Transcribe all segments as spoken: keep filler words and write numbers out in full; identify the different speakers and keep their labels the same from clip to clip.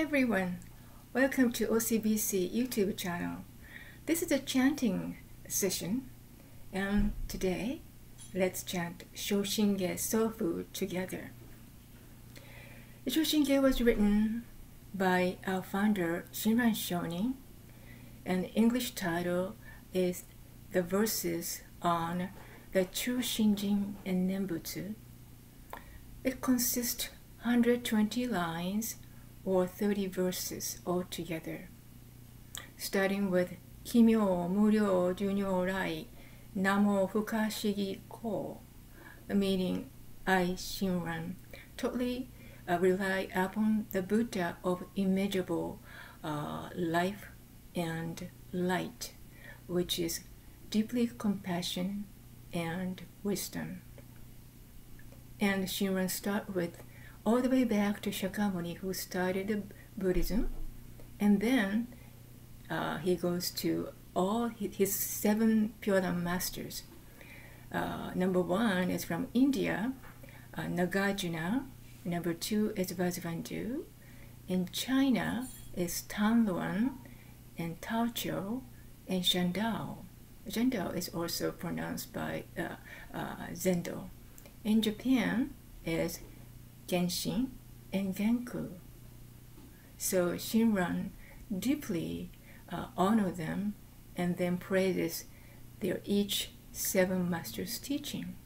Speaker 1: everyone, welcome to O C B C YouTube channel. This is a chanting session, and today let's chant Shoshinge Sofu together. Shoshinge was written by our founder Shinran Shonin, and the English title is The Verses on the True Shinjin and Nembutsu. It consists of one hundred twenty lines or thirty verses altogether, starting with Kimyo Muryo Junyo Rai Namo Fukashigi Ko, meaning I, Shinran, totally uh, rely upon the Buddha of immeasurable uh, life and light, which is deeply compassion and wisdom. And Shinran start with all the way back to Shakyamuni, who started Buddhism, and then uh, he goes to all his seven Pure masters. Uh, number one is from India, uh, Nagarjuna. Number two is Vasubandhu. In China is Tanluan and Taoqiu and Shandao. Shandao is also pronounced by uh, uh, Zendo. In Japan is Genshin and Genku. So Shinran deeply uh, honor them and then praises their each seven masters' teaching.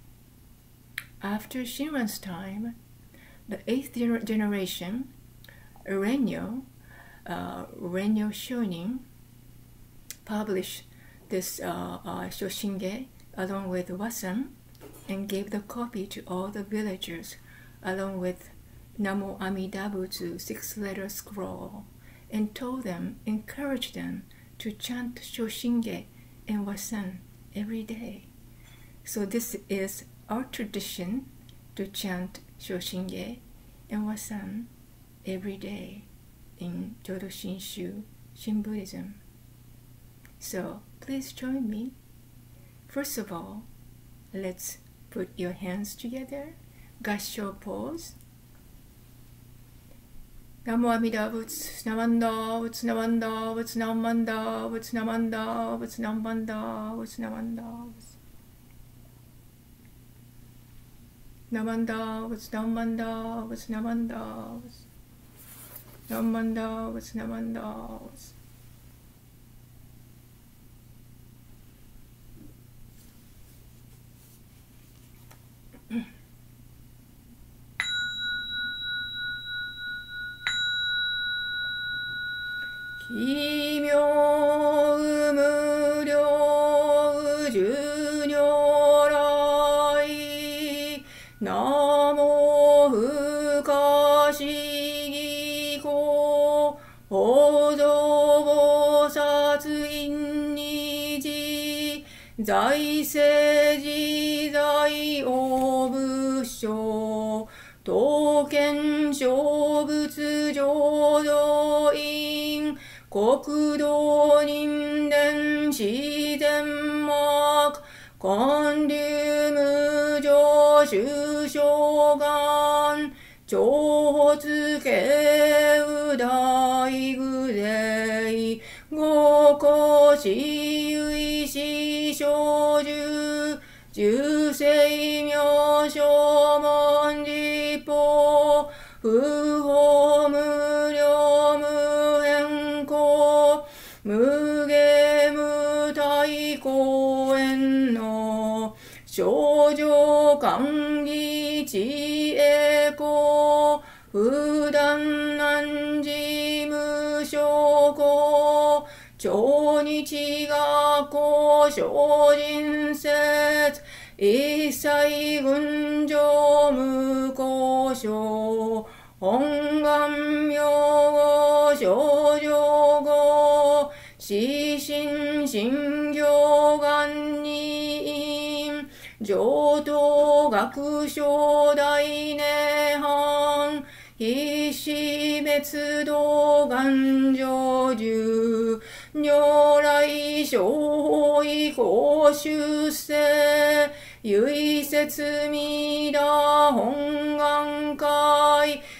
Speaker 1: After Shinran's time, the eighth gener generation, Renyo, uh, Renyo Shonin, published this uh, uh, Shoshinge along with Wasan and gave the copy to all the villagers along with Namo Amida Butsu six-letter scroll, and told them, encouraged them to chant Shoshinge and Wasan every day. So this is our tradition, to chant Shoshinge and Wasan every day in Jodo Shinshu Shin Buddhism. So please join me. First of all, let's put your hands together. Gassho pose. Namo Amida Butsu Namanda, Butsu Namanda, Butsu Namanda, Butsu Namanda, Butsu Namanda, Butsu Namanda, Namanda, Butsu Namanda, Butsu Namanda, Namanda, Butsu Namanda. Kimyo Muryo Junyo Rai Namo Fukashigi Ko Hodo Bosatsu Inniji Zaisei Jizai Obusho Token Shobutsu Jodo In Kokudo Ninden Shizenmak Kanryu Mujo Shushogan Chōhotsu Udai Gurei Goko Shiyui Shishoju Jusei Myosho Monjipo Fuho Muryo Muhenko Muge Mutai Koen no Shoujo Kangi Chieko Fudan Nanji Mushoko Chōnichi Gakko Shōjin Setsu Issai Gunjo Mukosho Hongan Myogo Shoujo Go Shishin Shingyo Gannin Jodo Gakusho Dainehan Hishi Metsudo Ganjoju Nyorai Shoi Koshuse Yui Setsu Mida Hongan Kai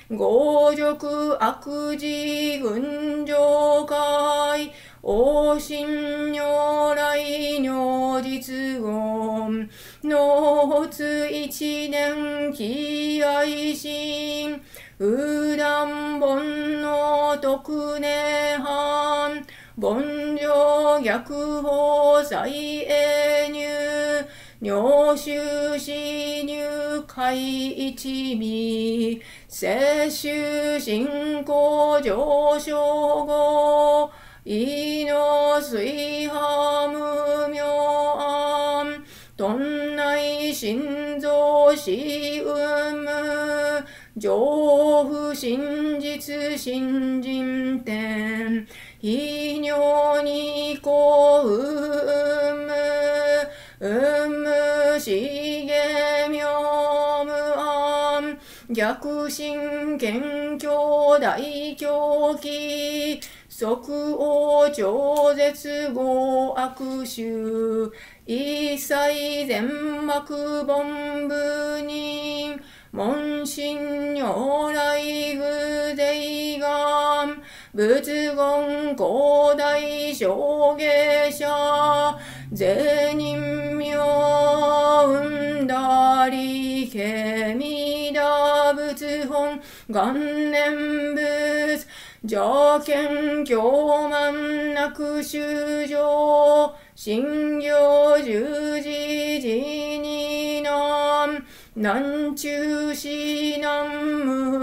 Speaker 1: 強辱悪事群上界、王神如来如実言、納発一年喜愛心、右段本の徳根藩、凡上逆法再永入、領収支入会一味、摂取進行上昇後、意の水波無明暗、頓内心臓死運無、上不真実真人天、非尿にこうむ、うむしげみょむあん、逆心謙虚大狂気、即応超絶合悪臭、一切全幕本部人、問心如来具税願、仏言広大小下者、税人名運だりけみだ仏本元年仏、邪見狂慢なく修上、信行十字寺に南、南中市南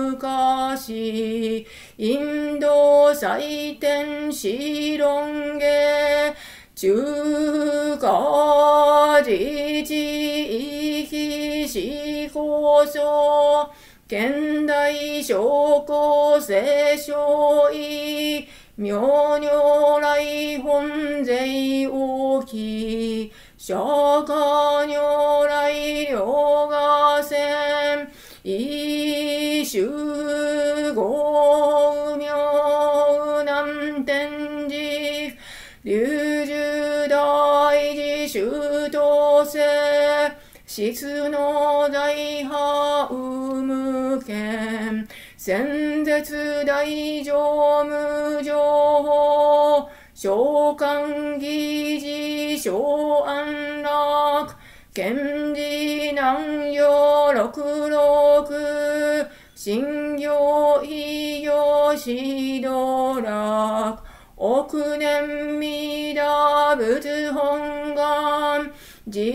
Speaker 1: 昔、インド祭天四論下、中華自治域四構想、現代証拠聖書意、妙如来本税大き、釈迦如来両河線、一周合妙南天寺、龍樹大寺修道生、質の大派有無権、先絶大乗無情報、召喚議事小安楽、賢治南陽六六、信行異行指導楽、億年弥陀仏本願、次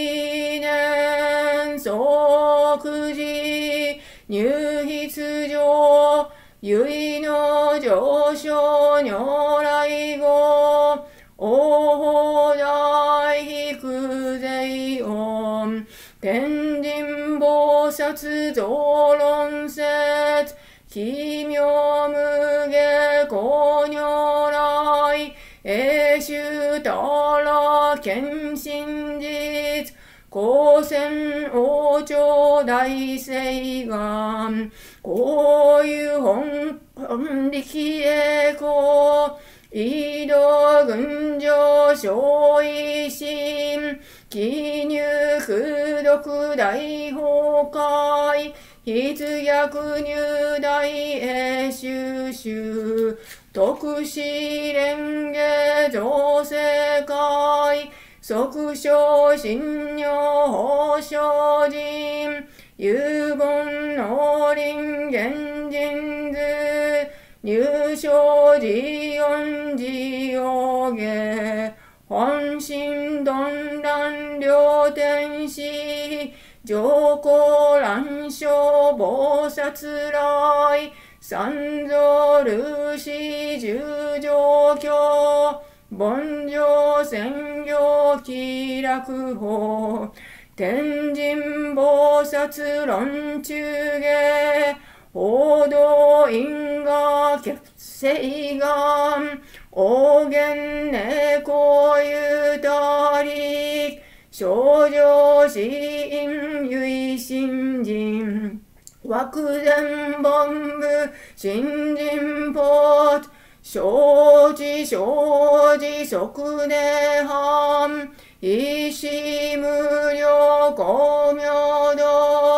Speaker 1: 年即時入筆上、唯の上昇如来語、大大低税音、天神菩薩増論説、奇妙無下公如来、永修たら見真実、光線王朝大誓願、こういう本本力栄光、移動群上小維新、記入功徳大崩壊、筆逆入大永修修、特使蓮華造世界、即称信如法精進、有言農林現人図、入賞寺音寺王下、本心鈍乱両天使、上皇乱生菩薩来、三蔵ルシ十条教、凡上専業気楽法、天神菩薩論中下、報道因果結成願、王言猫ゆたり、少女死因唯心人、枠前本部新人法、承知承知即涅槃、一子無量光明道、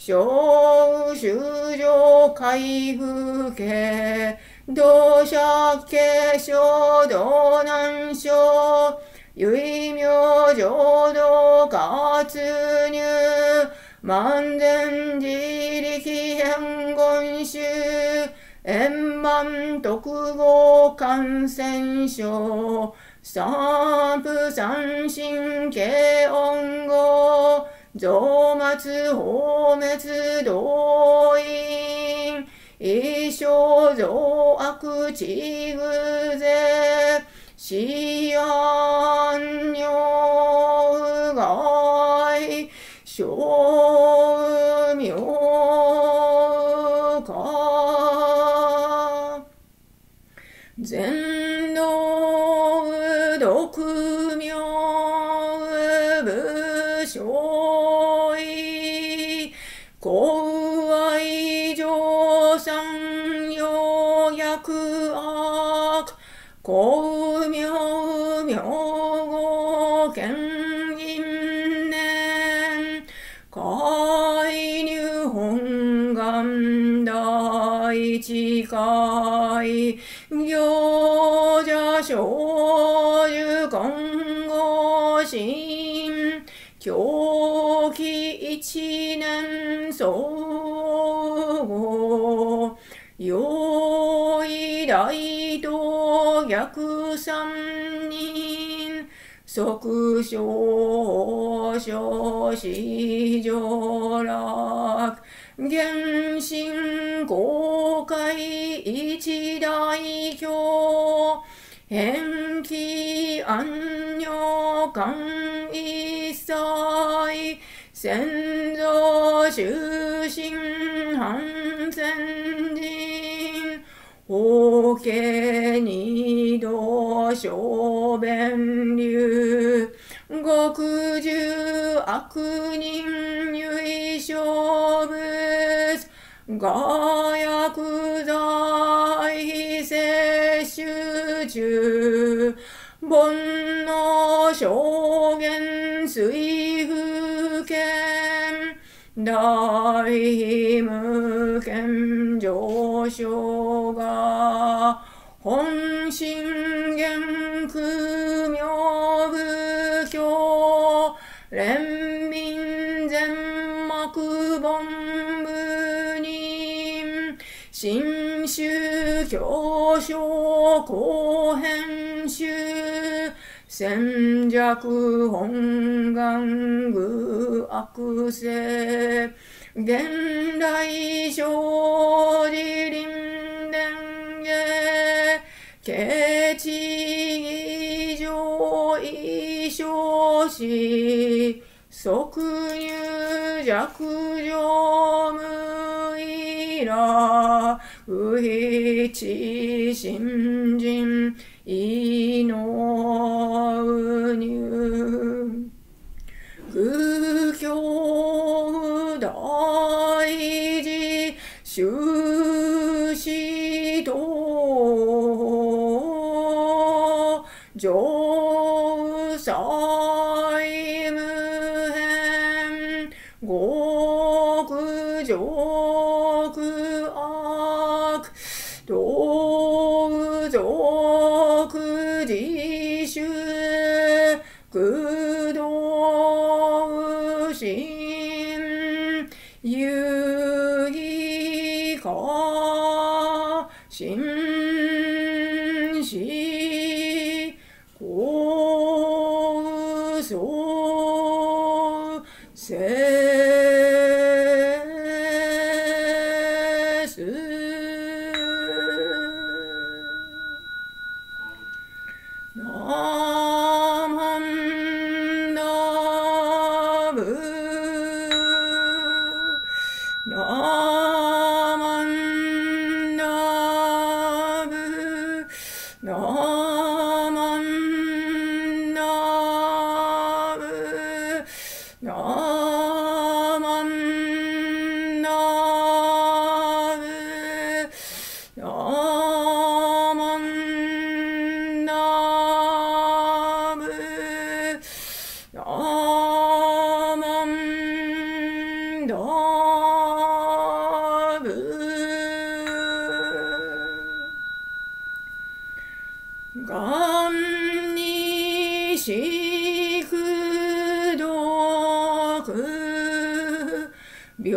Speaker 1: 小修上回復系、同借継承道南省、唯名浄土活入、万全自力変言集、円満特合感染症、三不三神経音語、増末放滅動員、一生増悪地具税、死安女害、小名化、全道独名武将医、公愛上三要薬悪、公名名号権因年、介入本願第一回、行者少女今後心、狂気一年総合、用意大道逆三人、即小小四上楽、原神公開一代表、返帰安女間一切、先祖終身反戦人、法華二道小弁流、極重悪人唯小物、我薬剤摂取中、煩悩証言水不見、大無権上昇が、本心元空明仏教、連民全幕本部人、新宗教書後編集、戦弱本願具悪性、現代生じ臨伝へ、ケチ上異称し、即入弱上無意ら、不一新人、異能入、愚教大事、修士道、上際無変、極上悪、道俗自主、苦道心、有意化、心死、高僧、せす。ナマンダブ、ナマンダブ、ナマンダブ、ナマンダブ。 願にしくどく平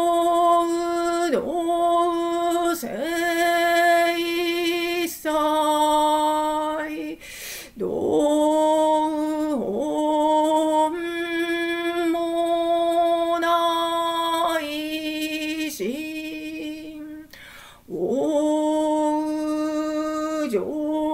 Speaker 1: 等聖祭道本もないし往生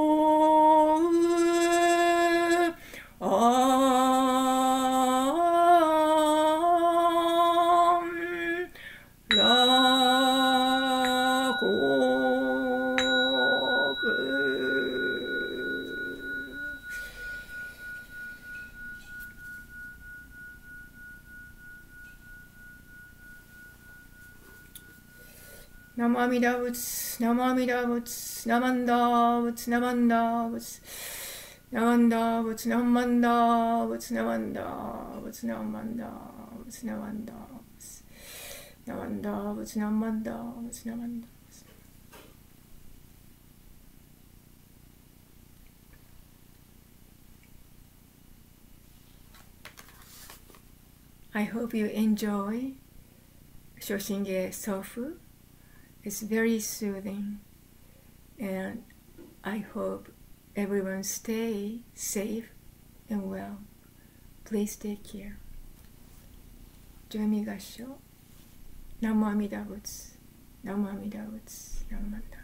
Speaker 1: ナマミダ仏、ナマミダ仏、ナマンダ仏、ナマンダ仏、ナマンダ仏、ナマンダ仏、ナマンダ仏、ナマンダ仏、ナマンダ仏、ナマンダ仏、ナマンダ仏、ナマンダ仏。I hope you enjoy Shoshinge Sofu. It's very soothing, and I hope everyone stay safe and well. Please take care. 十二合唱、南無阿弥陀仏、南無阿弥陀仏、南無阿弥陀仏。